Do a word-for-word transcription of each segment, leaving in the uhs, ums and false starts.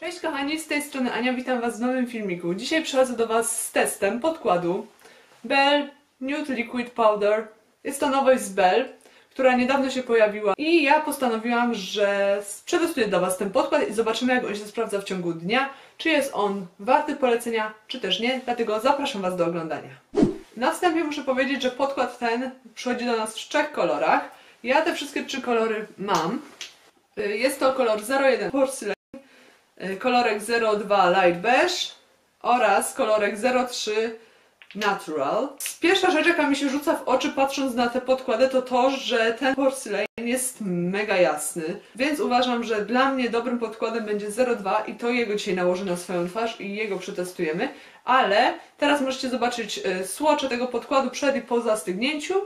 Cześć kochani, z tej strony Ania, witam Was w nowym filmiku. Dzisiaj przychodzę do Was z testem podkładu Belle Nude Liquid Powder. Jest to nowość z Belle, która niedawno się pojawiła i ja postanowiłam, że przetestuję dla Was ten podkład i zobaczymy, jak on się sprawdza w ciągu dnia, czy jest on warty polecenia, czy też nie, dlatego zapraszam Was do oglądania. Na wstępie muszę powiedzieć, że podkład ten przychodzi do nas w trzech kolorach. Ja te wszystkie trzy kolory mam. Jest to kolor zero jeden Porcelain, kolorek zero dwa Light Beige oraz kolorek zero trzy Natural. Pierwsza rzecz, jaka mi się rzuca w oczy patrząc na te podkłady, to to, że ten Porcelain jest mega jasny, więc uważam, że dla mnie dobrym podkładem będzie zero dwa i to jego dzisiaj nałożę na swoją twarz i jego przetestujemy, ale teraz możecie zobaczyć swatche tego podkładu przed i po zastygnięciu.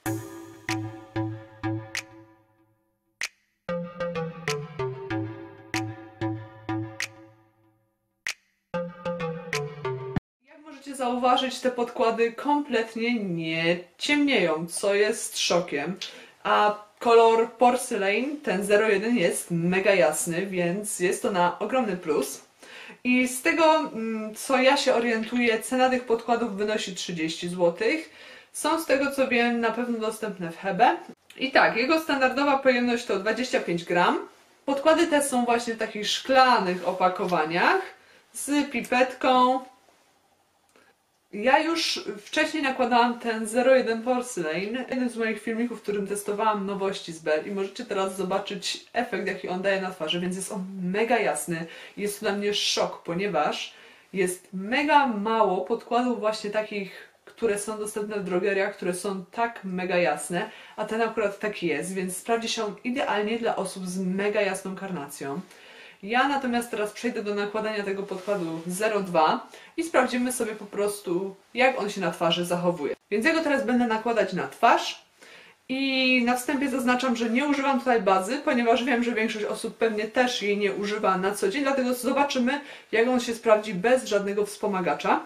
Możecie zauważyć, te podkłady kompletnie nie ciemnieją, co jest szokiem, a kolor Porcelain, ten zero jeden, jest mega jasny, więc jest to na ogromny plus. I z tego, co ja się orientuję, cena tych podkładów wynosi trzydzieści złotych. Są z tego, co wiem, na pewno dostępne w Hebe. I tak, jego standardowa pojemność to dwadzieścia pięć gram. Podkłady te są właśnie w takich szklanych opakowaniach z pipetką. Ja już wcześniej nakładałam ten zero jeden Porcelain, jeden z moich filmików, w którym testowałam nowości z Belle i możecie teraz zobaczyć efekt, jaki on daje na twarzy, więc jest on mega jasny. Jest to dla mnie szok, ponieważ jest mega mało podkładów właśnie takich, które są dostępne w drogeriach, które są tak mega jasne, a ten akurat taki jest, więc sprawdzi się on idealnie dla osób z mega jasną karnacją. Ja natomiast teraz przejdę do nakładania tego podkładu zero dwa i sprawdzimy sobie po prostu, jak on się na twarzy zachowuje. Więc ja go teraz będę nakładać na twarz i na wstępie zaznaczam, że nie używam tutaj bazy, ponieważ wiem, że większość osób pewnie też jej nie używa na co dzień, dlatego zobaczymy, jak on się sprawdzi bez żadnego wspomagacza.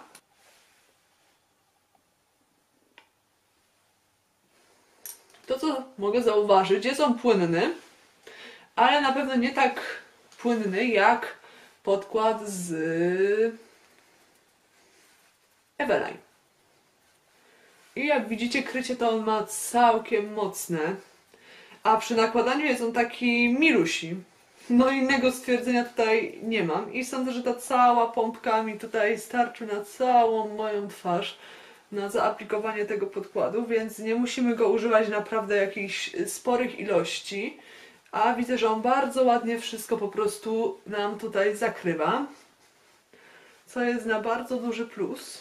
To, co mogę zauważyć, jest on płynny, ale na pewno nie tak płynny jak podkład z Eveline. I jak widzicie, krycie to on ma całkiem mocne, a przy nakładaniu jest on taki milusi. No innego stwierdzenia tutaj nie mam i sądzę, że ta cała pompka mi tutaj starczy na całą moją twarz na zaaplikowanie tego podkładu, więc nie musimy go używać naprawdę jakichś sporych ilości. A widzę, że on bardzo ładnie wszystko po prostu nam tutaj zakrywa, co jest na bardzo duży plus.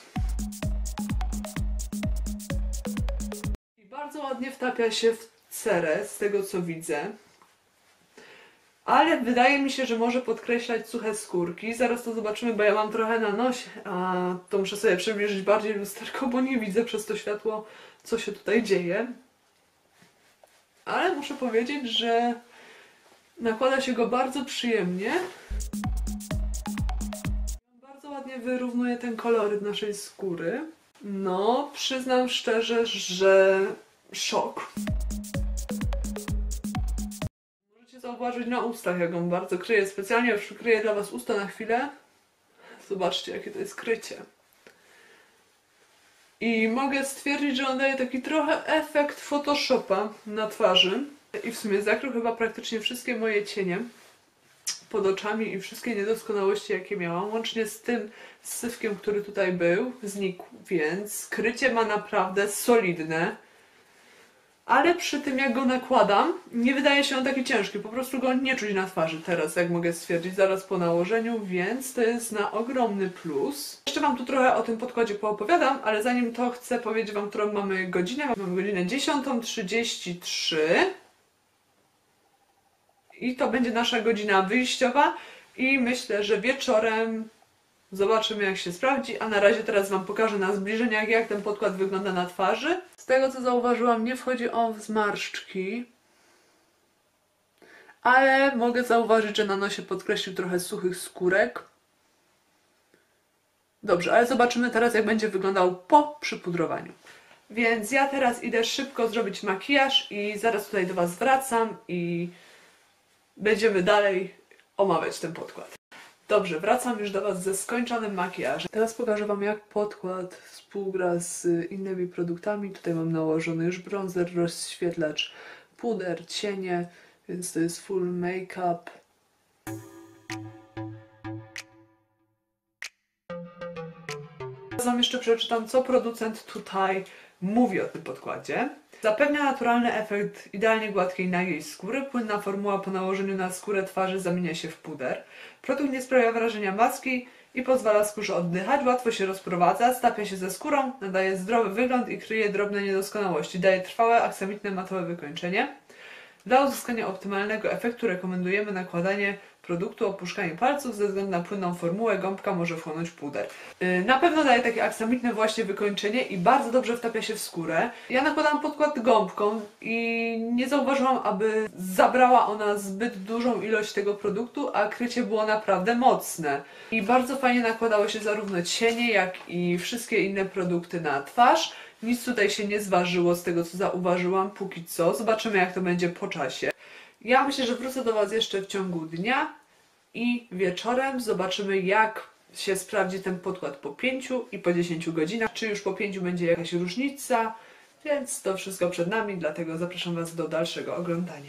I bardzo ładnie wtapia się w cerę, z tego co widzę. Ale wydaje mi się, że może podkreślać suche skórki. Zaraz to zobaczymy, bo ja mam trochę na nosie, a to muszę sobie przybliżyć bardziej lusterko, bo nie widzę przez to światło, co się tutaj dzieje. Ale muszę powiedzieć, że nakłada się go bardzo przyjemnie. Bardzo ładnie wyrównuje ten koloryt naszej skóry. No, przyznam szczerze, że szok. Możecie zauważyć na ustach, jak on bardzo kryje. Specjalnie przykryję dla Was usta na chwilę. Zobaczcie, jakie to jest krycie. I mogę stwierdzić, że on daje taki trochę efekt Photoshopa na twarzy. I w sumie zakrył chyba praktycznie wszystkie moje cienie pod oczami i wszystkie niedoskonałości, jakie miałam, łącznie z tym syfkiem, który tutaj był, znikł, więc krycie ma naprawdę solidne. Ale przy tym, jak go nakładam, nie wydaje się on taki ciężki, po prostu go nie czuć na twarzy teraz, jak mogę stwierdzić, zaraz po nałożeniu, więc to jest na ogromny plus. Jeszcze Wam tu trochę o tym podkładzie poopowiadam, ale zanim to chcę powiedzieć Wam, którą mamy godzinę. Mamy godzinę dziesiątą trzydzieści trzy. I to będzie nasza godzina wyjściowa i myślę, że wieczorem zobaczymy, jak się sprawdzi, a na razie teraz Wam pokażę na zbliżeniach, jak ten podkład wygląda na twarzy. Z tego, co zauważyłam, nie wchodzi on w zmarszczki, ale mogę zauważyć, że na nosie podkreślił trochę suchych skórek. Dobrze, ale zobaczymy teraz, jak będzie wyglądał po przypudrowaniu. Więc ja teraz idę szybko zrobić makijaż i zaraz tutaj do Was wracam i będziemy dalej omawiać ten podkład. Dobrze, wracam już do Was ze skończonym makijażem. Teraz pokażę Wam, jak podkład współgra z innymi produktami. Tutaj mam nałożony już bronzer, rozświetlacz, puder, cienie, więc to jest full make-up. Teraz Wam jeszcze przeczytam, co producent tutaj mówi o tym podkładzie. Zapewnia naturalny efekt idealnie gładkiej, nagiej skóry. Płynna formuła po nałożeniu na skórę twarzy zamienia się w puder. Produkt nie sprawia wrażenia maski i pozwala skórze oddychać. Łatwo się rozprowadza, stapia się ze skórą, nadaje zdrowy wygląd i kryje drobne niedoskonałości. Daje trwałe, aksamitne, matowe wykończenie. Dla uzyskania optymalnego efektu rekomendujemy nakładanie produktu opuszczanie palców. Ze względu na płynną formułę gąbka może wchłonąć puder. Yy, na pewno daje takie aksamitne właśnie wykończenie i bardzo dobrze wtapia się w skórę. Ja nakładałam podkład gąbką i nie zauważyłam, aby zabrała ona zbyt dużą ilość tego produktu, a krycie było naprawdę mocne. I bardzo fajnie nakładało się zarówno cienie, jak i wszystkie inne produkty na twarz. Nic tutaj się nie zważyło z tego, co zauważyłam póki co. Zobaczymy, jak to będzie po czasie. Ja myślę, że wrócę do Was jeszcze w ciągu dnia i wieczorem zobaczymy, jak się sprawdzi ten podkład po pięciu i po dziesięciu godzinach. Czy już po pięciu będzie jakaś różnica, więc to wszystko przed nami, dlatego zapraszam Was do dalszego oglądania.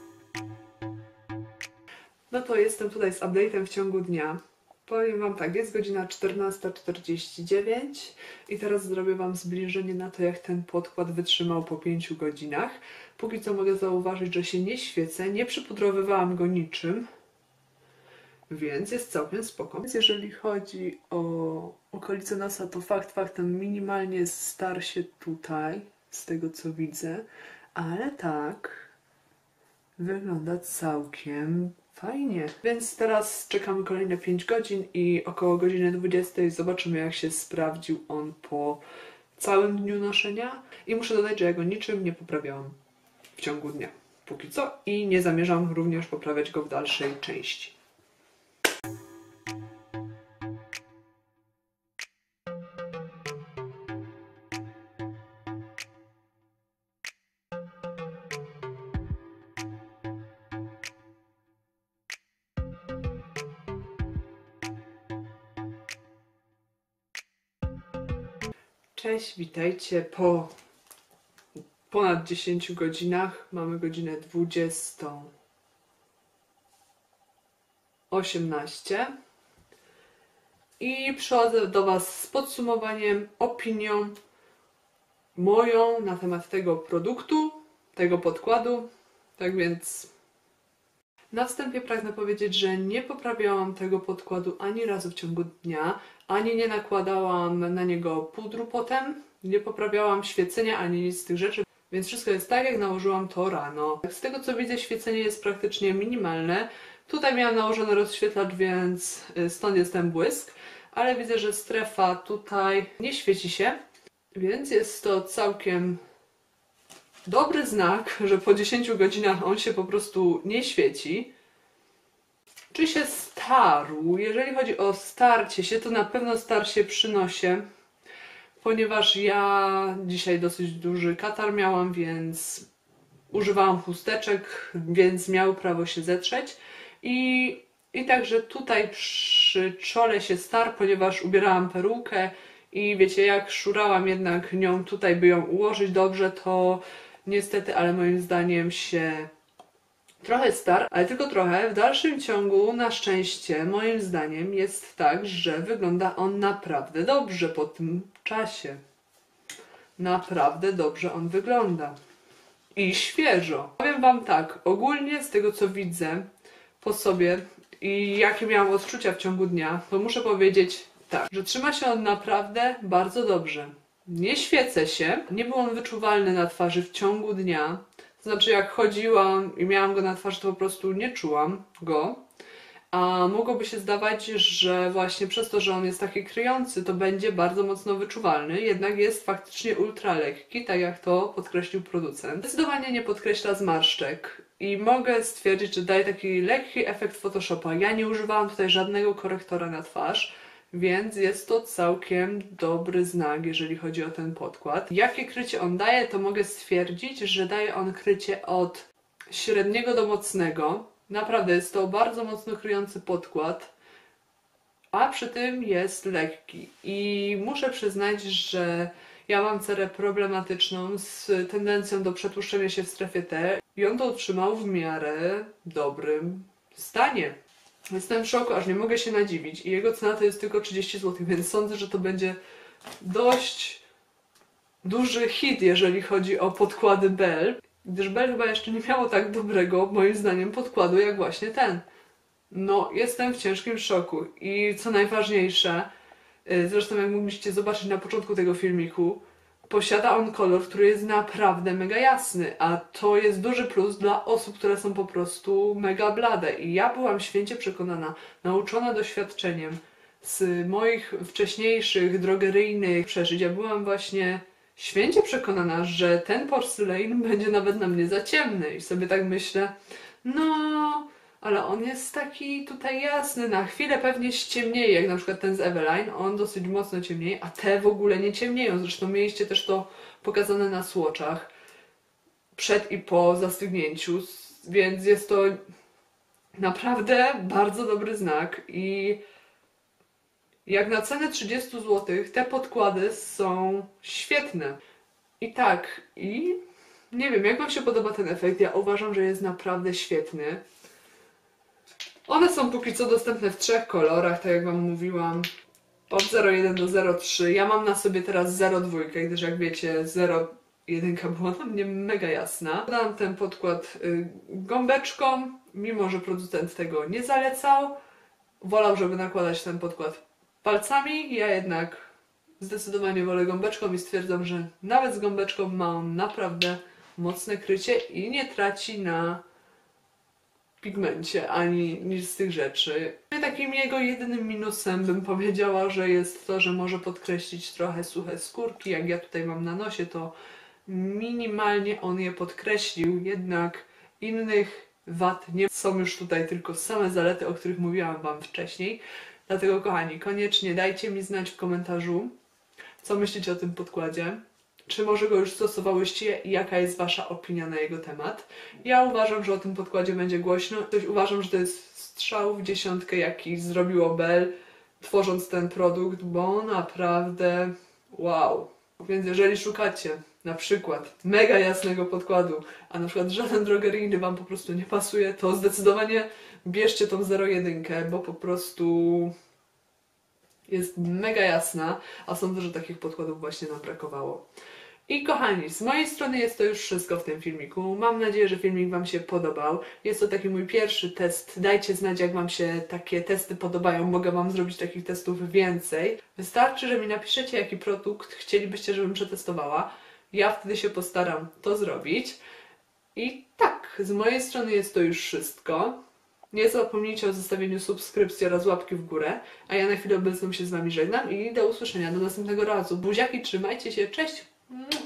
No to jestem tutaj z update'em w ciągu dnia. Powiem Wam tak, jest godzina czternasta czterdzieści dziewięć i teraz zrobię Wam zbliżenie na to, jak ten podkład wytrzymał po pięciu godzinach. Póki co mogę zauważyć, że się nie świecę, nie przypudrowywałam go niczym, więc jest całkiem spoko. Więc jeżeli chodzi o okolice nosa, to fakt faktem minimalnie star się tutaj, z tego co widzę, ale tak wygląda całkiem fajnie. Więc teraz czekamy kolejne pięć godzin i około godziny dwudziestej zobaczymy, jak się sprawdził on po całym dniu noszenia. I muszę dodać, że ja go niczym nie poprawiałam w ciągu dnia póki co i nie zamierzam również poprawiać go w dalszej części. Cześć, witajcie po ponad dziesięciu godzinach. Mamy godzinę dwudziestą osiemnaście i przychodzę do Was z podsumowaniem, opinią moją na temat tego produktu, tego podkładu. Tak więc na wstępie pragnę powiedzieć, że nie poprawiałam tego podkładu ani razu w ciągu dnia, ani nie nakładałam na niego pudru potem, nie poprawiałam świecenia ani nic z tych rzeczy, więc wszystko jest tak, jak nałożyłam to rano. Z tego co widzę, świecenie jest praktycznie minimalne. Tutaj miałam nałożony rozświetlacz, więc stąd jest ten błysk, ale widzę, że strefa tutaj nie świeci się, więc jest to całkiem dobry znak, że po dziesięciu godzinach on się po prostu nie świeci. Czy się starł? Jeżeli chodzi o starcie się, to na pewno star się przy nosie, ponieważ ja dzisiaj dosyć duży katar miałam, więc używałam chusteczek, więc miały prawo się zetrzeć. I, i także tutaj przy czole się starł, ponieważ ubierałam perukę i wiecie, jak szurałam jednak nią tutaj, by ją ułożyć dobrze, to niestety, ale moim zdaniem się trochę star, ale tylko trochę. W dalszym ciągu, na szczęście, moim zdaniem jest tak, że wygląda on naprawdę dobrze po tym czasie. Naprawdę dobrze on wygląda. I świeżo. Powiem Wam tak, ogólnie z tego co widzę po sobie i jakie miałam odczucia w ciągu dnia, to muszę powiedzieć tak, że trzyma się on naprawdę bardzo dobrze. Nie świecę się, nie był on wyczuwalny na twarzy w ciągu dnia. To znaczy, jak chodziłam i miałam go na twarzy, to po prostu nie czułam go. A mogłoby się zdawać, że właśnie przez to, że on jest taki kryjący, to będzie bardzo mocno wyczuwalny. Jednak jest faktycznie ultra lekki, tak jak to podkreślił producent. Zdecydowanie nie podkreśla zmarszczek. I mogę stwierdzić, że daje taki lekki efekt Photoshopa. Ja nie używałam tutaj żadnego korektora na twarz, więc jest to całkiem dobry znak, jeżeli chodzi o ten podkład. Jakie krycie on daje, to mogę stwierdzić, że daje on krycie od średniego do mocnego. Naprawdę jest to bardzo mocno kryjący podkład. a przy tym jest lekki. I muszę przyznać, że ja mam cerę problematyczną z tendencją do przetłuszczenia się w strefie T i on to utrzymał w miarę dobrym stanie. Jestem w szoku, aż nie mogę się nadziwić i jego cena to jest tylko trzydzieści złotych, więc sądzę, że to będzie dość duży hit, jeżeli chodzi o podkłady Bell, gdyż Bell chyba jeszcze nie miało tak dobrego, moim zdaniem, podkładu jak właśnie ten. No, jestem w ciężkim szoku i co najważniejsze, zresztą jak mogliście zobaczyć na początku tego filmiku, posiada on kolor, który jest naprawdę mega jasny, a to jest duży plus dla osób, które są po prostu mega blade. I ja byłam święcie przekonana, nauczona doświadczeniem z moich wcześniejszych drogeryjnych przeżyć, ja byłam właśnie święcie przekonana, że ten Porcelain będzie nawet na mnie za ciemny. I sobie tak myślę, no, ale on jest taki tutaj jasny, na chwilę pewnie ściemnieje, jak na przykład ten z Eveline, on dosyć mocno ciemnieje, a te w ogóle nie ciemnieją. Zresztą mieliście też to pokazane na swatchach przed i po zastygnięciu, więc jest to naprawdę bardzo dobry znak i jak na cenę trzydzieści złotych te podkłady są świetne. I tak, i nie wiem, jak wam się podoba ten efekt, ja uważam, że jest naprawdę świetny. One są póki co dostępne w trzech kolorach, tak jak wam mówiłam, od zero jeden do zero trzy. Ja mam na sobie teraz zero dwa, gdyż jak wiecie zero jeden była na mnie mega jasna. Dodam ten podkład y, gąbeczką, mimo że producent tego nie zalecał. Wolał, żeby nakładać ten podkład palcami, ja jednak zdecydowanie wolę gąbeczką i stwierdzam, że nawet z gąbeczką ma on naprawdę mocne krycie i nie traci na pigmencie ani nic z tych rzeczy. Takim jego jedynym minusem bym powiedziała, że jest to, że może podkreślić trochę suche skórki. Jak ja tutaj mam na nosie, to minimalnie on je podkreślił, jednak innych wad nie są już tutaj tylko same zalety, o których mówiłam wam wcześniej. Dlatego kochani, koniecznie dajcie mi znać w komentarzu, co myślicie o tym podkładzie. Czy może go już stosowałyście i jaka jest wasza opinia na jego temat. Ja uważam, że o tym podkładzie będzie głośno. Coś uważam, że to jest strzał w dziesiątkę, jaki zrobiło Bell, tworząc ten produkt, bo naprawdę wow. Więc jeżeli szukacie na przykład mega jasnego podkładu, a na przykład żaden drogeryjny wam po prostu nie pasuje, to zdecydowanie bierzcie tą zero jeden, bo po prostu jest mega jasna, a sądzę, że takich podkładów właśnie nam brakowało. I kochani, z mojej strony jest to już wszystko w tym filmiku. Mam nadzieję, że filmik wam się podobał. Jest to taki mój pierwszy test. Dajcie znać, jak wam się takie testy podobają. Mogę wam zrobić takich testów więcej. Wystarczy, że mi napiszecie, jaki produkt chcielibyście, żebym przetestowała. Ja wtedy się postaram to zrobić. I tak, z mojej strony jest to już wszystko. Nie zapomnijcie o zostawieniu subskrypcji oraz łapki w górę, a ja na chwilę obecną się z wami żegnam i do usłyszenia do następnego razu. Buziaki, trzymajcie się, cześć!